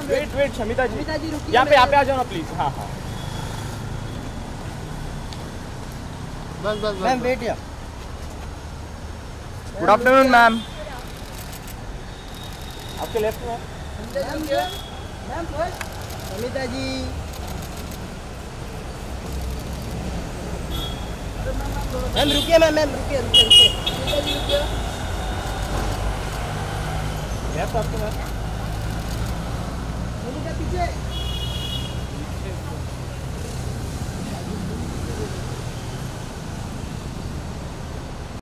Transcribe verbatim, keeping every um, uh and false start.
Wait wait Shamita ji, Shamita ji रुकिए, यहाँ पे यहाँ पे आ जाओ ना प्लीज। हाँ हाँ बस बस मैम वेट या। Good afternoon ma'am. आपके लेफ्ट में ma'am first Shamita ji. Ma'am रुकिए, मैम मैम रुकिए रुकिए रुकिए। लेफ्ट आपके मैम।